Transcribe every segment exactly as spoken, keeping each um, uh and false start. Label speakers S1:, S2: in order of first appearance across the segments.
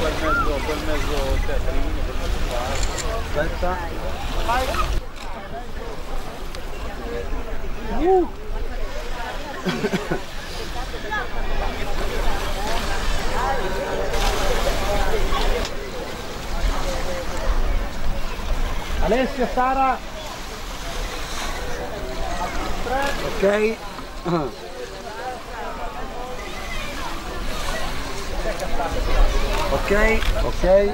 S1: quel mezzo, quel mezzo teatrino, quel mezzo qua.
S2: Aspetta. Vai. Uh. Alessia, Sara. Ok. Ok, ok.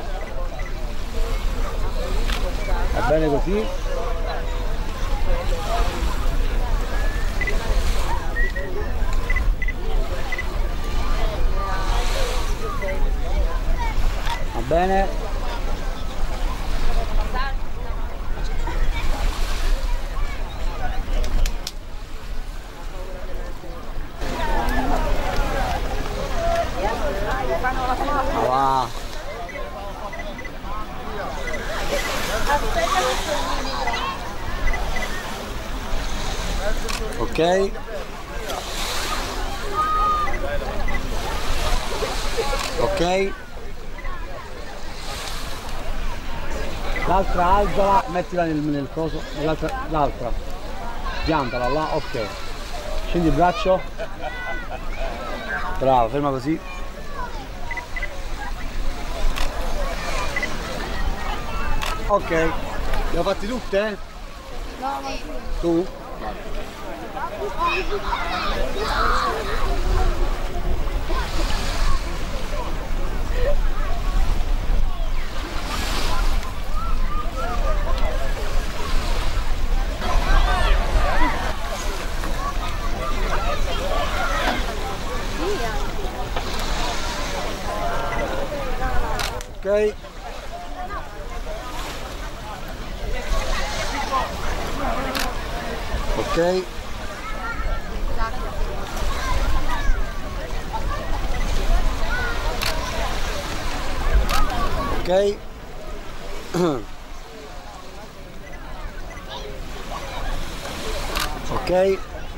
S2: Va bene così. Va bene. Wow. Ok. Ok. L'altra alzala, mettila nel, nel coso, l'altra, l'altra. Piantala là, ok. Scendi il braccio. Bravo, ferma così. Ok, le ho fatti tutte? No, ma tu? Ok. Ok. Ok. Ok.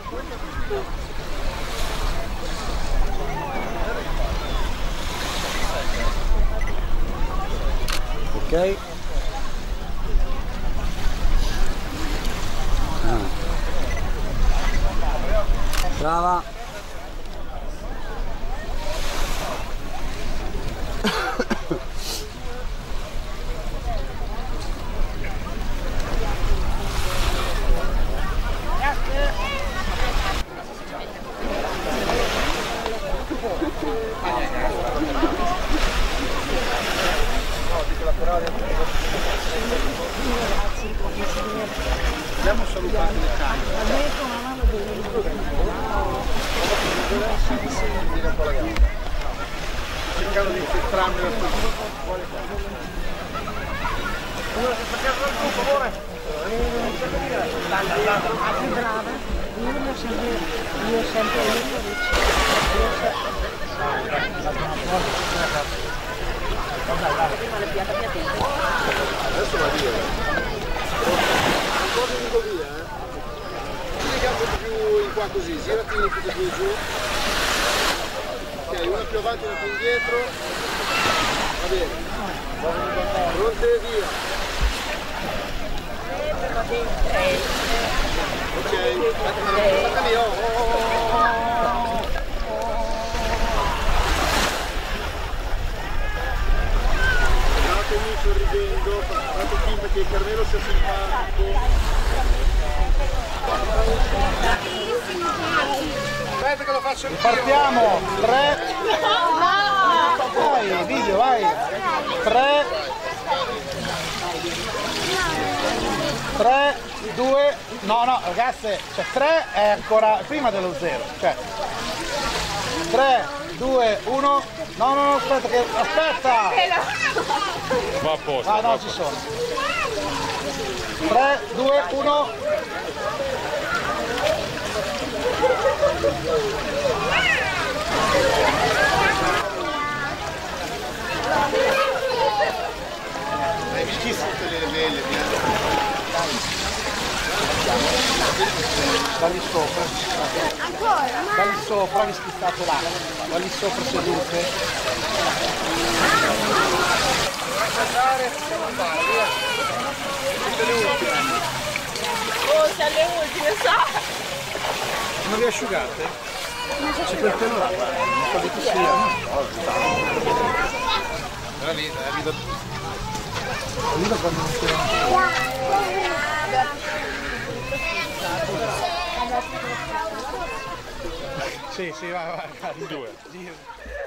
S2: Ok. Brava.
S1: Abbiamo salutato le cani. Cercando di infiltrarmi la sua. Per favore.
S3: Brava, io mi ho sempre, io ho sempre
S1: Adesso va via. Un po' di dico via, eh. Tieni le gambe più in qua così, girati tutte e due giù. Ok, una più avanti, una più indietro. Va bene. Pronte, via. Ok, aspetta, oh, oh, oh. Guardatemi sorridendo, fate finta che il carnero sia simpatico. Aspetta che lo faccio anch'io.
S2: Partiamo, tre. Vai, video, vai. tre. tre, due, no, no, ragazze, cioè tre è ancora prima dello zero, cioè tre, due, uno, no, no, no, aspetta, che, aspetta!
S4: Va a posto.
S2: Ah, no, ci sono. tre, due, uno.
S1: Hai visto tutte le vele,
S2: Da lì sopra, da lì sopra, vi schizzato là, da lì sopra sedute.
S3: le ultime, sa?
S2: Non vi asciugate? C'è quel pelo là, guarda, un po' di così. La vita, la vita. La vita quando non si Sì, sì, vai, vai, vai.
S4: Due.